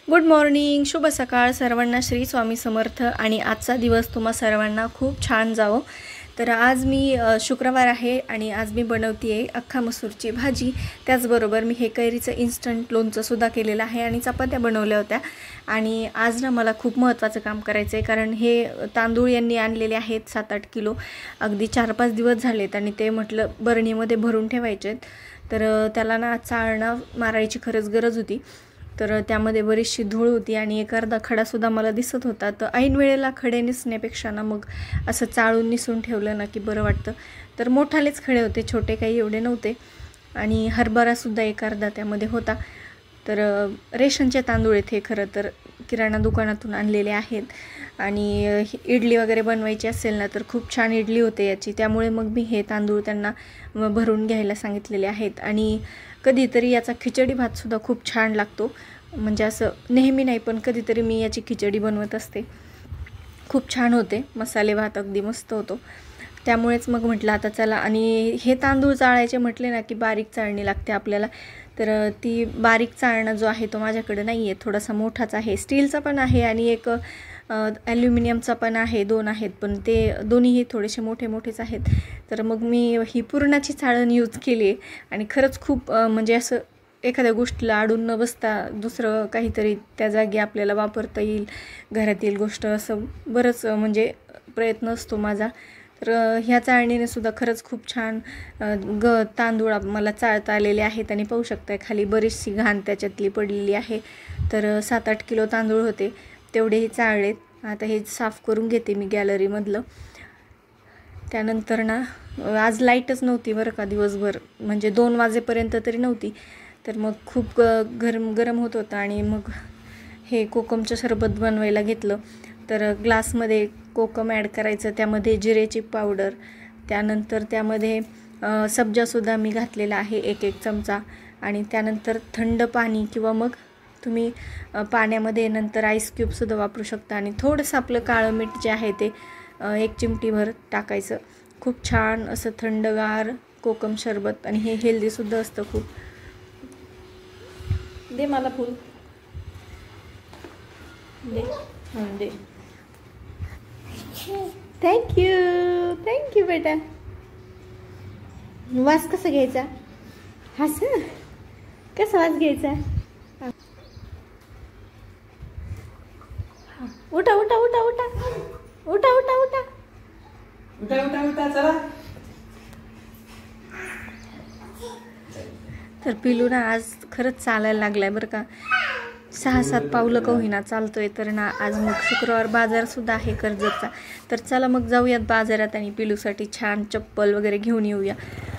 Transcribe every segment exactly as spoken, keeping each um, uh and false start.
Good morning, शुभ सकाळ सर्वांना. श्री स्वामी समर्थ. आणि आजचा दिवस तुम्हा सर्वांना खूप छान जावो. तर आज मी शुक्रवार आहे आणि आज मी बनवते आहे अख्खा मसूरची भाजी. त्याचबरोबर मी हे कैरीचं इन्स्टंट लोणचंसुद्धा केलेलं आहे आणि चपात्या बनवल्या होत्या. आणि आज ना मला खूप महत्त्वाचं काम करायचं आहे, कारण हे तांदूळ यांनी आणलेले आहेत सात आठ किलो. अगदी चार पाच दिवस झालेत आणि ते म्हटलं बरणीमध्ये भरून ठेवायचे आहेत. तर त्याला ना चाळणा मारायची खरंच गरज होती. तर त्यामध्ये बरीचशी धूळ होती आणि एक अर्धा खडासुद्धा मला दिसत होता. तर ऐन वेळेला खडे निसण्यापेक्षा ना मग असं चाळून निसून ठेवलं ना की बरं वाटतं. तर मोठालेच खडे होते, छोटे काही एवढे नव्हते. आणि हरभरासुद्धा एक अर्धा त्यामध्ये होता. तर रेशनचे तांदूळ आहेत हे, खरं तर किराणा दुकानातून आणलेले आहेत. आणि इडली वगैरे बनवायची असेल ना तर खूप छान इडली होते याची. त्यामुळे मग मी हे तांदूळ त्यांना भरून घ्यायला सांगितलेले आहेत. आणि कधीतरी याचा खिचडी भातसुद्धा खूप छान लागतो. म्हणजे असं नेहमी नाही, पण कधीतरी मी याची खिचडी बनवत असते. खूप छान होते, मसाले भात अगदी मस्त होतो. त्यामुळेच मग म्हटलं आता चला. आणि हे तांदूळ चाळायचे म्हटले ना की बारीक चाळणी लागते आपल्याला. तर ती बारीक चाळणा जो आहे तो माझ्याकडे नाही आहे, थोडासा मोठाच आहे. स्टीलचा पण आहे आणि एक ॲल्युमिनियमचा पण आहे, दोन आहेत, पण ते दोन्हीही थोडेसे मोठे मोठेच आहेत. तर मग मी ही पुरणाची चाळण यूज केली आहे. आणि खरंच खूप म्हणजे असं एखाद्या गोष्टीला अडून न बसता दुसरं काहीतरी त्या जागी आपल्याला वापरता येईल, घरातील गोष्ट, असं बरंच म्हणजे प्रयत्न असतो माझा. तर ह्या चाळणीने सुद्धा खरंच खूप छान ग तांदूळ मला चाळता आलेले आहेत. आणि पाहू शकताय खाली बरीचशी घाण त्याच्यातली पडलेली आहे. तर सात आठ किलो तांदूळ होते, तेवढेही चाळलेत. आता हे साफ करून घेते मी गॅलरीमधलं. त्यानंतर ना आज लाईटच नव्हती बरं का दिवसभर, म्हणजे दोन वाजेपर्यंत तरी नव्हती. तर मग खूप गरम गरम होत होतं. आणि मग हे कोकमचं सरबत बनवायला घेतलं. तर ग्लासमध्ये कोकम ॲड करायचं, त्यामध्ये जिरेची पावडर, त्यानंतर त्यामध्ये सब्जासुद्धा मी घातलेला आहे एक एक चमचा. आणि त्यानंतर थंड पाणी किंवा मग तुम्ही पाण्यामध्ये नंतर आईस क्यूबसुद्धा वापरू शकता. आणि थोडंसं आपलं काळं मीठ जे आहे ते एक चिमटीभर टाकायचं. खूप छान असं थंडगार कोकम सरबत. आणि हे हेल्दीसुद्धा असतं खूप. दे मला फूल दे. हां दे. थँक्यू थँक्यू बेटा. वास कसा घ्यायचा? हस कसा वास घ्यायचा? उठा उठा उठा उठा उठा उठा उठा उठा उठा उठा चला. तर पिलू ना आज खरंच चालायला लागलाय बरं का. सहा सात पावलं का होईना चालतोय. तर ना आज मग शुक्रवार बाजारसुद्धा आहे कर्जतचा. तर चला मग जाऊयात बाजारात आणि पिलूसाठी छान चप्पल वगैरे घेऊन येऊया.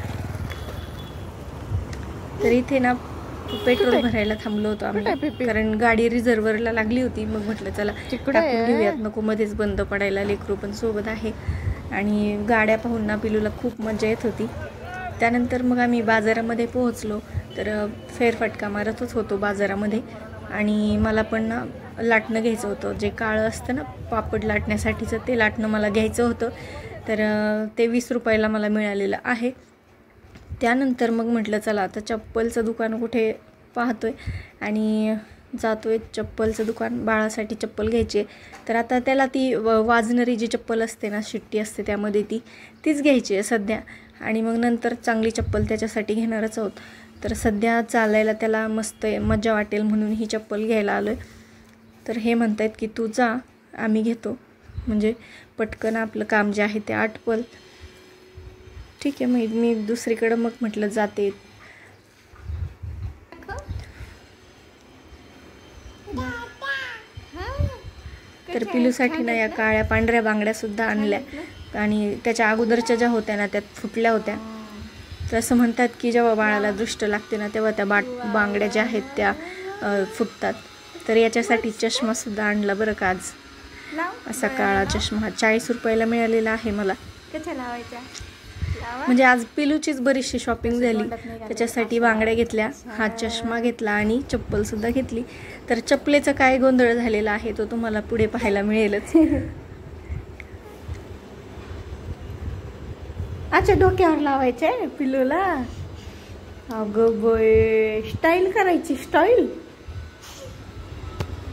तर इथे ना पेट्रोल भरायला थांबलो होतो आम्ही, कारण गाडी रिझर्वरला लागली होती. मग म्हटलं चला टाकून घेऊयात, नको मध्येच बंद पडायला, लेकरू पण सोबत आहे. आणि गाड्या पाहून ना पिलूला खूप मजा येत होती. त्यानंतर मग आम्ही बाजारामध्ये पोहोचलो. तर फेरफटका मारतच होतो बाजारामध्ये. आणि मला पण ना लाटणं घ्यायचं होतं, जे काळं असतं ना पापड लाटण्यासाठीचं, ते लाटणं मला घ्यायचं होतं. तर ते वीस रुपयाला मला मिळालेलं आहे. त्यानंतर मग म्हटलं चला आता चप्पलचं दुकान कुठे पाहतोय आणि जातोय. चप्पलचं दुकान, बाळासाठी चप्पल घ्यायची. तर आता त्याला ती वाजणारी जी चप्पल असते ना, शिट्टी असते त्यामध्ये, ती तीच घ्यायची आहे सध्या. आणि मग नंतर चांगली चप्पल त्याच्यासाठी घेणारच आहोत. तर सध्या चालायला त्याला मस्त मजा वाटेल म्हणून ही चप्पल घ्यायला आलो आहे. तर हे म्हणत आहेत की तू जा, आम्ही घेतो, म्हणजे पटकन आपलं काम जे आहे ते आटपल. ठीक आहे, मग मी दुसरीकडं मग म्हटलं जाते. तर पिलूसाठी ना या काळ्या पांढऱ्या बांगड्यासुद्धा आणल्या. आणि त्याच्या अगोदरच्या ज्या होत्या ना त्यात फुटल्या होत्या. तर असं म्हणतात की जेव्हा बाळाला दृष्ट लागते ना तेव्हा त्या बाट बांगड्या ज्या आहेत त्या फुटतात. तर याच्यासाठी चष्मासुद्धा आणला बरं का आज. असा काळा चष्मा चाळीस रुपयाला मिळालेला आहे मला. म्हणजे आज पिलूचीच बरीचशी शॉपिंग झाली. त्याच्यासाठी बांगड्या घेतल्या, हा चष्मा घेतला आणि चप्पलसुद्धा घेतली. तर चप्पलेचा काय गोंधळ झालेला आहे तो तुम्हाला पुढे पाहायला मिळेलच. अच्छा, डोक्यावर लावायचे पिलूला. अगं बाई, स्टाईल करायची, स्टाईल.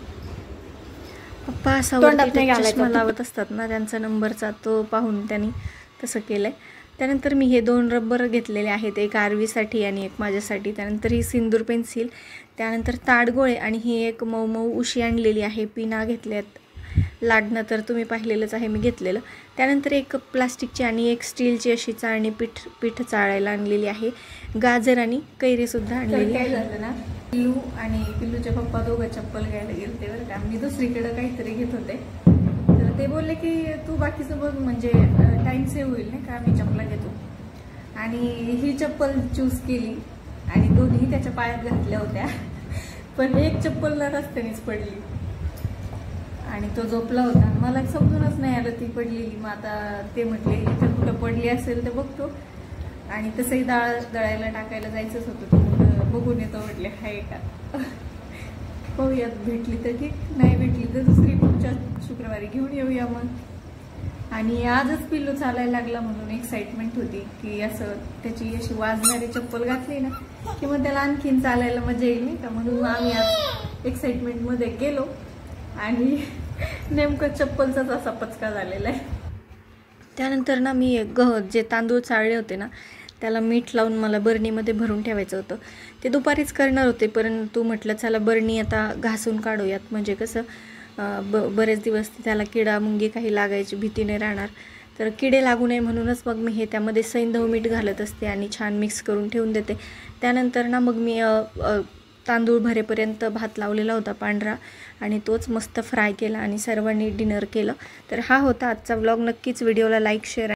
पप्पा असा तोंडात वरती नाही एक घालायचा. चष्मा लावत असतात ना, त्यांचा नंबरचा, तो पाहून त्यांनी तसं केलं आहे. त्यानंतर मी हे दोन रबर घेतलेले आहेत, एक आरवीसाठी आणि एक माझ्यासाठी. त्यानंतर ही सिंदूर पेन्सिल, त्यानंतर ताडगोळे आणि ही एक मऊ मऊ उशी आणलेली आहे. पिना घेतल्यात, लाडणं तर तुम्ही पाहिलेलंच आहे मी घेतलेलं. त्यानंतर एक प्लास्टिकची आणि एक स्टीलची अशी चाळणी पीठ पीठ चाळायला आणलेली आहे. गाजर आणि कैरीसुद्धा आणलेली आहे. झालं ना, पिल्लू आणि पिल्लूचे पप्पा दोघं चप्पल घ्यायला गेले बरं का. मी दुसरीकडे काहीतरी घेत होते, तर ते बोलले की तू बाकीचं बघ, म्हणजे टाईम सेव्ह होईल नाही का, मी चप्पल घेतो. आणि ही चप्पल चूज केली आणि दोन्ही त्याच्या पायात घातल्या होत्या, पण एक चप्पल ना रस्त्यानेच पडली आणि तो झोपला होता. मला समजूनच नाही आलं ती पडलेली. मग आता ते म्हटले इथं कुठं पडली असेल तर बघतो, आणि तसंही डाळ दळायला टाकायला जायचंच होतं, तर बघून येतो म्हटले आहे का. पाहूयात, भेटली तर ठीक, नाही भेटली तर दुसरी पुढच्या शुक्रवारी घेऊन येऊया मग. आणि आजच पिल्लू चालायला लागला म्हणून एक्साइटमेंट होती की असं त्याची अशी वाजणारी चप्पल घातली ना की मग त्याला आणखीन चालायला मजा येईल नाही का. म्हणून आम्ही आज एक्साइटमेंटमध्ये गेलो आणि नेमकं चप्पलचाच असा पचका झालेला आहे. त्यानंतर ना मी गह जे तांदूळ चाळले होते ना, त्याला मीठ लावून मला बरणीमध्ये भरून ठेवायचं होतं. ते दुपारीच करणार होते, परंतु म्हटलं चला बरणी आता घासून काढूयात, म्हणजे कसं ब बरेच दिवस त्याला किडा मुंगी काही लागायची भीती नाही राहणार. तर किडे लागू नये म्हणूनच मग मी हे त्यामध्ये सैंधव मीठ घालत असते आणि छान मिक्स करून ठेवून देते. त्यानंतर ना मग मी तांदूळ भरेपर्यंत भात लावलेला होता पांढरा, आणि तोच मस्त फ्राय केला आणि सर्वांनी डिनर केलं. तर हा होता आजचा व्लॉग. नक्कीच व्हिडिओला लाईक शेअर